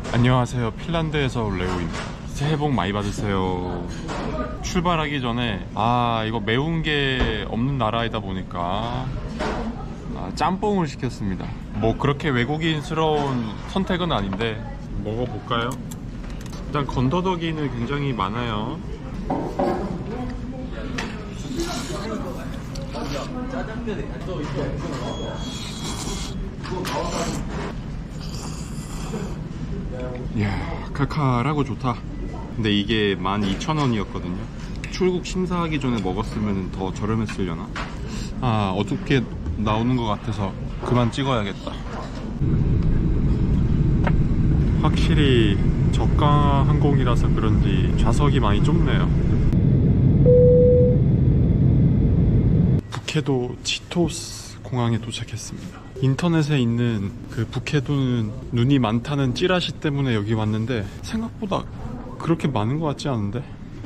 안녕하세요. 핀란드에서 온 레오입니다. 새해 복 많이 받으세요. 출발하기 전에 이거 매운 게 없는 나라이다 보니까 짬뽕을 시켰습니다. 뭐 그렇게 외국인스러운 선택은 아닌데 먹어볼까요? 일단 건더더기는 굉장히 많아요. 이야, 칼칼하고 좋다. 근데 이게 12,000원이었거든요 출국 심사하기 전에 먹었으면 더 저렴했으려나? 어둡게 나오는 것 같아서 그만 찍어야겠다. 확실히 저가 항공이라서 그런지 좌석이 많이 좁네요. 북해도 치토스 공항에 도착했습니다. 인터넷에 있는 그 북해도는 눈이 많다는 찌라시 때문에 여기 왔는데 생각보다 그렇게 많은 것 같지 않은데?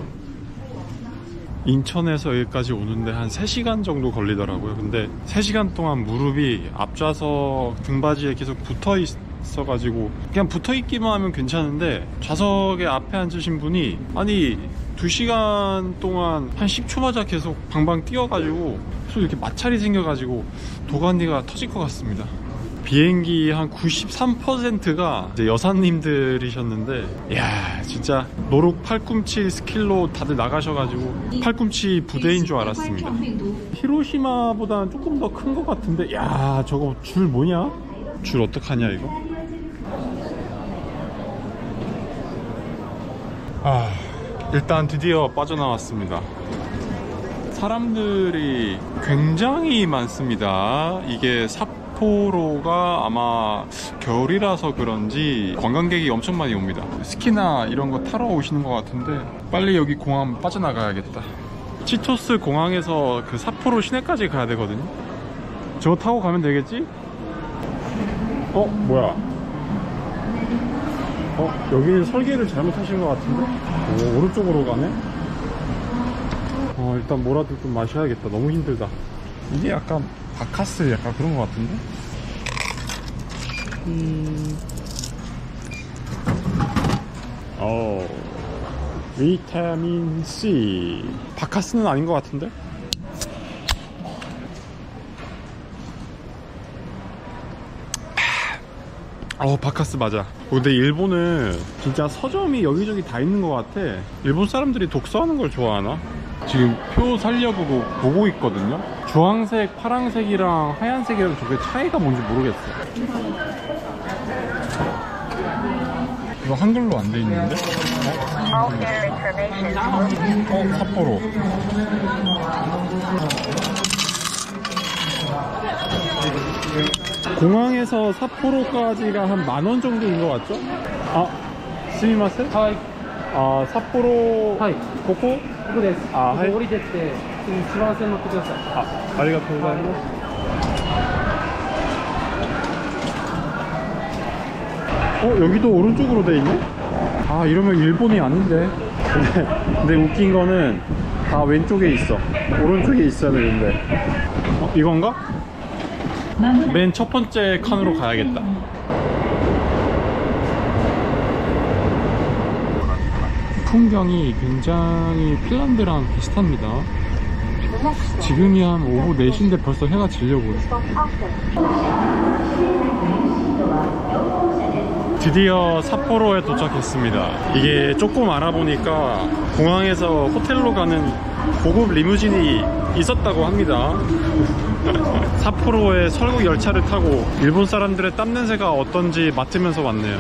인천에서 여기까지 오는데 한 3시간 정도 걸리더라고요. 근데 3시간 동안 무릎이 앞좌석 등받이에 계속 붙어 있어가지고 그냥 붙어 있기만 하면 괜찮은데 좌석에 앞에 앉으신 분이 2시간 동안 한 10초마다 계속 방방 뛰어가지고 계속 이렇게 마찰이 생겨가지고 도가니가 터질 것 같습니다. 비행기 한 93%가 이제 여사님들이셨는데, 이야, 진짜 노룩 팔꿈치 스킬로 다들 나가셔가지고 팔꿈치 부대인 줄 알았습니다. 히로시마보다는 조금 더 큰 것 같은데, 야, 저거 줄 뭐냐? 줄 어떡하냐 이거? 일단 드디어 빠져나왔습니다. 사람들이 굉장히 많습니다. 이게 삿포로가 아마 겨울이라서 그런지 관광객이 엄청 많이 옵니다. 스키나 이런 거 타러 오시는 것 같은데 빨리 여기 공항 빠져나가야겠다. 치토스 공항에서 그 삿포로 시내까지 가야 되거든요. 저거 타고 가면 되겠지? 뭐야? 여기 설계를 잘못하신 것 같은데? 오른쪽으로 가네? 일단 뭐라도 좀 마셔야겠다. 너무 힘들다. 이게 약간 바카스 약간 그런 것 같은데? 비타민 C. 바카스는 아닌 것 같은데? 바카스 맞아. 근데 일본은 진짜 서점이 여기저기 다 있는 것 같아. 일본 사람들이 독서하는 걸 좋아하나? 지금 표 살려고 보고 있거든요. 주황색, 파란색이랑 하얀색이랑 저게 차이가 뭔지 모르겠어. 이거 한글로 안 돼 있는데? 삿포로. 공항에서 삿포로까지가 한 10,000원 정도인 것 같죠? 스미마셍? 삿포로. 고코? ここです。 はい。 降りてって次1番線乗ってください。 ありがとうございます。 여기도 오른쪽으로 돼 있네? 이러면 일본이 아닌데. 근데 웃긴 거는 다 왼쪽에 있어. 오른쪽에 있어야 되는데. 이건가? 맨 첫 번째 칸으로 가야겠다. 풍경이 굉장히 핀란드랑 비슷합니다. 지금이 한 오후 4시인데 벌써 해가 지려고 해. 드디어 삿포로에 도착했습니다. 이게 조금 알아보니까 공항에서 호텔로 가는 고급 리무진이 있었다고 합니다. 삿포로에 설국 열차를 타고 일본 사람들의 땀 냄새가 어떤지 맡으면서 왔네요.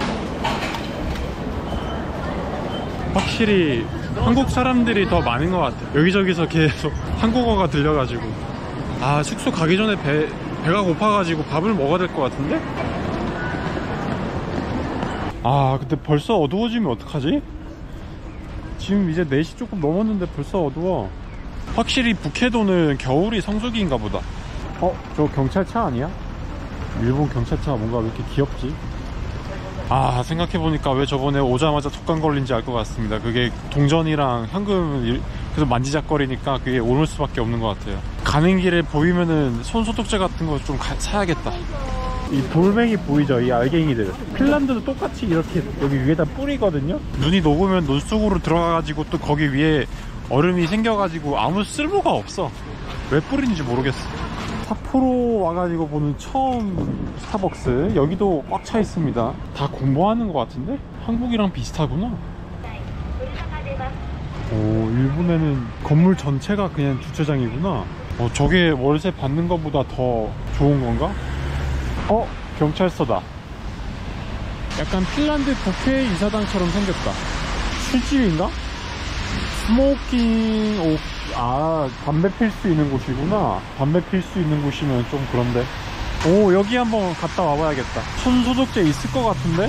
확실히 한국 사람들이 더 많은 것 같아요. 여기저기서 계속 한국어가 들려가지고 숙소 가기 전에 배가 고파가지고 밥을 먹어야 될 것 같은데? 근데 벌써 어두워지면 어떡하지? 지금 이제 4시 조금 넘었는데 벌써 어두워. 확실히 북해도는 겨울이 성수기인가 보다. 저 경찰차 아니야? 일본 경찰차 뭔가 왜 이렇게 귀엽지? 생각해보니까 왜 저번에 오자마자 독감 걸린지 알 것 같습니다. 그게 동전이랑 현금 계속 만지작거리니까 그게 오를 수밖에 없는 것 같아요. 가는 길에 보이면은 손소독제 같은 거 좀 사야겠다. 이 돌멩이 보이죠? 이 알갱이들. 핀란드도 똑같이 이렇게 여기 위에다 뿌리거든요. 눈이 녹으면 눈 속으로 들어가가지고 또 거기 위에 얼음이 생겨가지고 아무 쓸모가 없어. 왜 뿌리는지 모르겠어. 삿포로 와가지고 보는 처음 스타벅스. 여기도 꽉 차 있습니다. 다 공부하는 것 같은데? 한국이랑 비슷하구나. 오, 일본에는 건물 전체가 그냥 주차장이구나. 저게 월세 받는 것보다 더 좋은 건가? 경찰서다. 약간 핀란드 국회의사당처럼 생겼다. 술집인가? 스모킹, 담배 필 수 있는 곳이구나. 담배 필 수 있는 곳이면 좀 그런데. 오, 여기 한번 갔다 와봐야겠다. 손소독제 있을 것 같은데?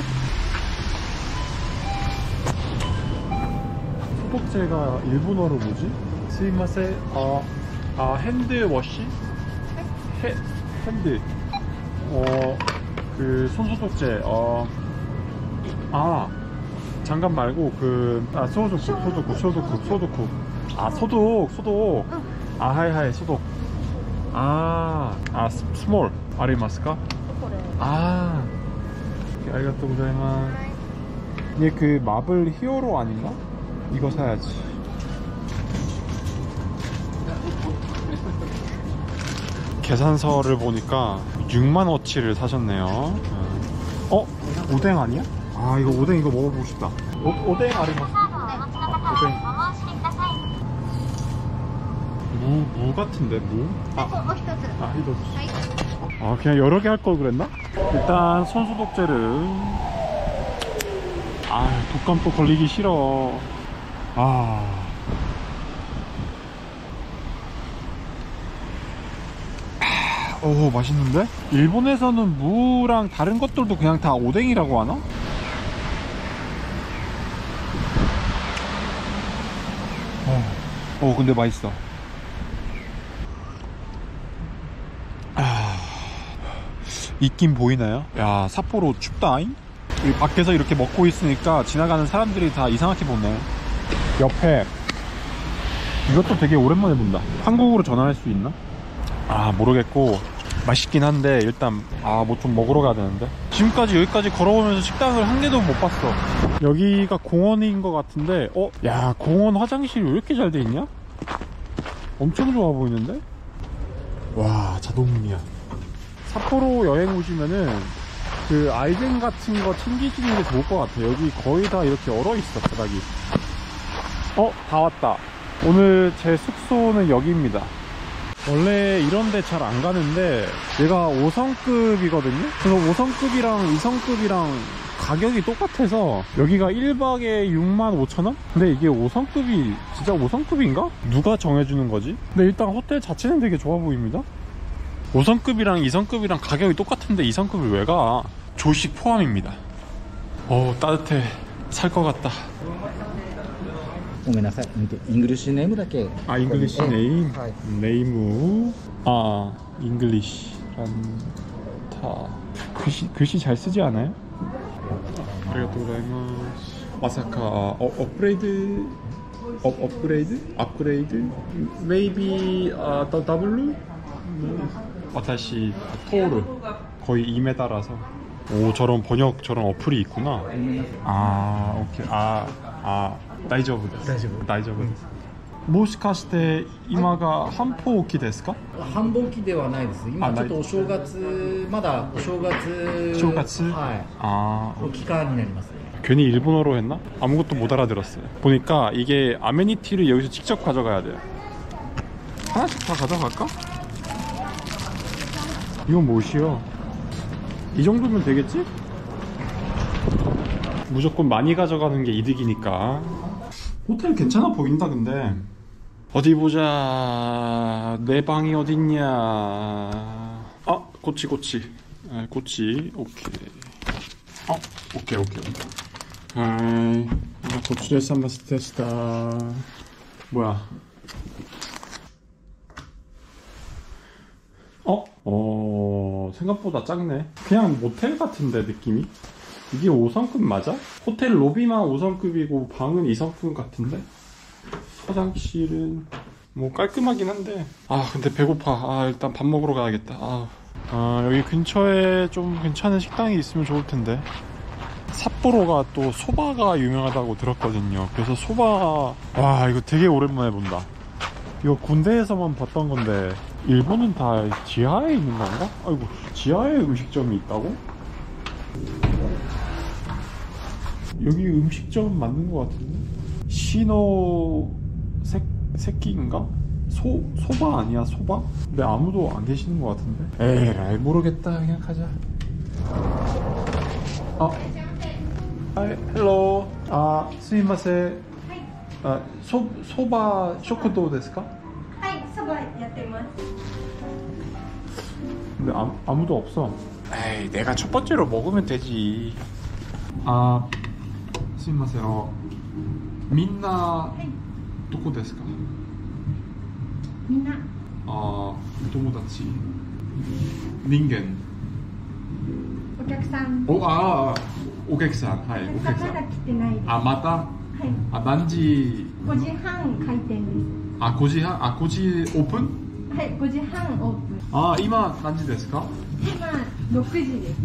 소독제가 일본어로 뭐지? 스미마세. 핸드워시? 핸드. 그 손소독제. 장갑 말고 소독국. 소독. 하이하이, 소독. 스몰. 아리마스까? 아리가또 고자이마스. 얘 그 마블 히어로 아닌가? 이거 사야지. 계산서를 보니까 6만원치를 사셨네요. 오뎅 아니야? 이거 오뎅 이거 먹어보고 싶다. 오뎅 아리마스. 오뎅. 무 같은데, 무? 히도스. 그냥 여러 개 할 걸 그랬나? 일단 손소독제를. 독감 또 걸리기 싫어. 오, 맛있는데? 일본에서는 무랑 다른 것들도 그냥 다 오뎅이라고 하나? 근데 맛있어. 있긴 보이나요? 야, 삿포로 춥다잉? 밖에서 이렇게 먹고 있으니까 지나가는 사람들이 다 이상하게 보네. 옆에 이것도 되게 오랜만에 본다. 한국으로 전화할 수 있나? 모르겠고 맛있긴 한데 일단 뭐 좀 먹으러 가야 되는데. 지금까지 여기까지 걸어오면서 식당을 한 개도 못 봤어. 여기가 공원인 것 같은데 야, 공원 화장실이 왜 이렇게 잘 돼 있냐? 엄청 좋아 보이는데? 와, 자동문이야. 삿포로 여행 오시면은 그 아이젠 같은 거 챙기시는 게 좋을 것 같아. 여기 거의 다 이렇게 얼어 있어, 바닥이. 다 왔다. 오늘 제 숙소는 여기입니다. 원래 이런 데 잘 안 가는데 얘가 5성급이거든요. 그래서 5성급이랑 2성급이랑 가격이 똑같아서 여기가 1박에 65,000원? 근데 이게 5성급이 진짜 5성급인가? 누가 정해주는 거지? 근데 일단 호텔 자체는 되게 좋아 보입니다. 5성급이랑 2성급이랑 가격이 똑같은데 2성급을 왜 가? 조식 포함입니다. 따뜻해. 살 것 같다. ごめんなさい。イングリッシュネームだけ。 잉글리시 네임. はい。 네이무. 잉글리시. 란타. 글씨 잘 쓰지 않아요? 아리가또 고자이마스. 마사카 업그레이드? 업그레이드? Maybe W? 와타시 토르. 거의 2m라서. 오, 저런 어플이 있구나. 오케이. 다이저브です. 다이저브. もしかして今が繁忙期ですか？ 繁忙期ではないです。今ちょっとお正月、まだお正月。 正月? はい。期間になりますね. 괜히 일본어로 했나? 아무것도 못 알아들었어요. 보니까 이게 아메니티를 여기서 직접 가져가야 돼요. 하나씩 다 가져갈까? 이건 무엇이요? 이 정도면 되겠지? 무조건 많이 가져가는 게 이득이니까. 호텔 괜찮아 보인다. 근데 어디 보자. 내 방이 어딨냐. 고치. 고치. 오케이. 오케이. 하이. 고추레스 한번 스테스다. 뭐야? 생각보다 작네. 그냥 모텔 같은데 느낌이? 이게 5성급 맞아? 호텔 로비만 5성급이고 방은 2성급 같은데? 화장실은 뭐 깔끔하긴 한데 근데 배고파. 일단 밥 먹으러 가야겠다. 여기 근처에 좀 괜찮은 식당이 있으면 좋을 텐데. 삿포로가 또 소바가 유명하다고 들었거든요. 그래서 소바, 와, 이거 되게 오랜만에 본다. 이거 군대에서만 봤던 건데 일본은 다 지하에 있는 건가? 아이고, 지하에 음식점이 있다고? 여기 음식점 맞는 것 같은데? 시노 새끼인가? 소바 아니야, 소바? 근데 아무도 안 계시는 것 같은데? 에이, 모르겠다. 그냥 가자. 헬로. 스미마세. 소바 쇼크도ですか? はい、そばやってます。 근데 아무도 없어. 에이, 내가 첫 번째로 먹으면 되지. 스미마세요. 민나 도코 ですか? みんな、 友達. 닌겐. お客さん。 오객산. 하이, まだ 오객산. 来てないです。 마다? はい。 난지. 5時半開店です。 5時オープン? はい、5時半オープン。 今何時ですか? 今6時です。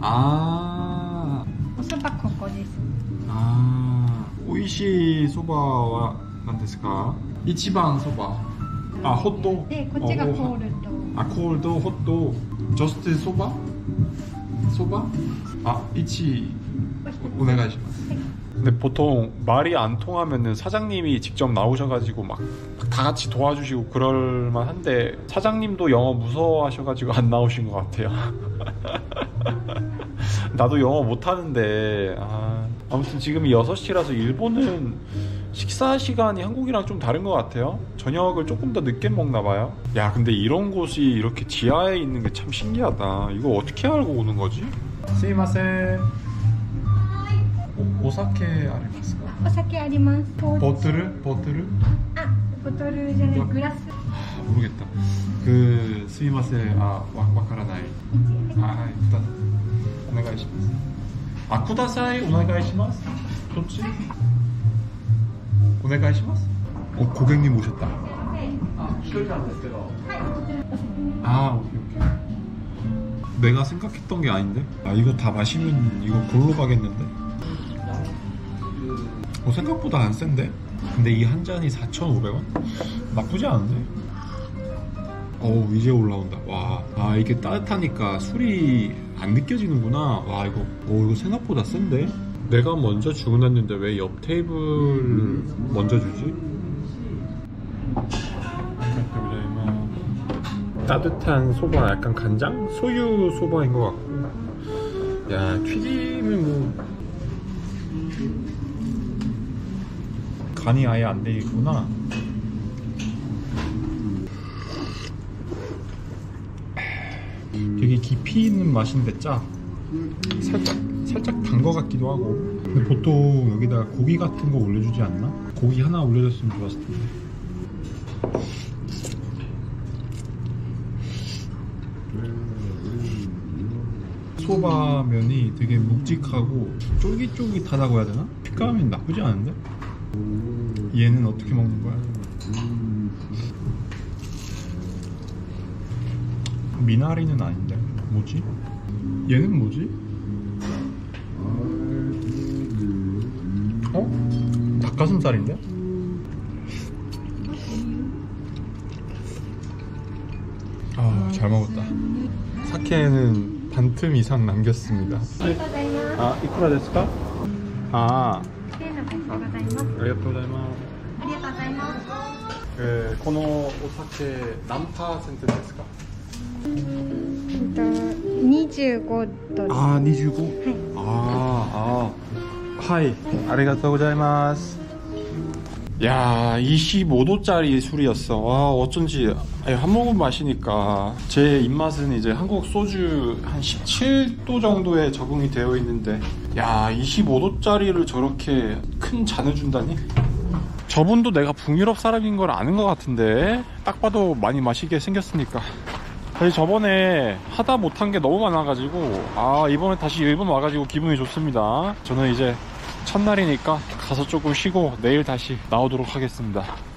おそばここです。 美味しいそばは何ですか? 一番そば. 헛도. で、こっちがコールと。 콜도, 헛도. 저스트 소바? 소바? 1 오네가이시마스. 근데 보통 말이 안 통하면은 사장님이 직접 나오셔가지고 막 다 같이 도와주시고 그럴만 한데 사장님도 영어 무서워하셔가지고 안 나오신 것 같아요. 나도 영어 못하는데. 아무튼 지금이 6시라서 일본은 식사 시간이 한국이랑 좀 다른 것 같아요. 저녁을 조금 더 늦게 먹나봐요. 야, 근데 이런 곳이 이렇게 지하에 있는 게 참 신기하다. 이거 어떻게 알고 오는 거지? 스미마셍. 오사케 아리마스까? お酒あります。 보틀? ボトルじゃない、グラス。 모르겠다. 스미마셍. 와카라나이. 오네가이시마스. 쿠다사이 오네가이시마스. 좋지? 오네가이시마스. 고객님 오셨다. 오케이. 내가 생각했던 게 아닌데? 이거 다 마시면 이거 골로 가겠는데? 생각보다 안 센데? 근데 이 한 잔이 4,500원? 나쁘지 않은데? 이제 올라온다. 와, 이게 따뜻하니까 술이 안 느껴지는구나. 와, 이거 생각보다 센데? 내가 먼저 주문했는데 왜 옆 테이블 먼저 주지? 따뜻한 소바, 약간 간장? 소유 소바인 것 같고. 야, 튀김은 뭐 간이 아예 안 돼 있구나. 되게 깊이 있는 맛인데 짜. 살짝 단 거 같기도 하고. 근데 보통 여기다가 고기 같은 거 올려주지 않나? 고기 하나 올려줬으면 좋았을 텐데. 소바 면이 되게 묵직하고 쫄깃쫄깃하다고 해야 되나? 식감이 나쁘지 않은데? 얘는 어떻게 먹는 거야? 미나리는 아닌데? 뭐지? 얘는 뭐지? 닭가슴살인데? 잘 먹었다. 사케는 반틈 이상 남겼습니다. 이쿠라ですか? ありがとうございます。 ありがとうございます。 このお酒何%ですか? 25度。 25? はい。ありがとうございます。 야, 25도짜리 술이었어. 와, 어쩐지 한 모금 마시니까 제 입맛은 이제 한국 소주 한 17도 정도에 적응이 되어 있는데, 야, 25도짜리를 저렇게 큰 잔을 준다니? 저분도 내가 북유럽 사람인 걸 아는 것 같은데, 딱 봐도 많이 마시게 생겼으니까. 사실 저번에 하다 못한 게 너무 많아가지고 이번에 다시 일본 와가지고 기분이 좋습니다. 저는 이제 첫날이니까 가서 조금 쉬고 내일 다시 나오도록 하겠습니다.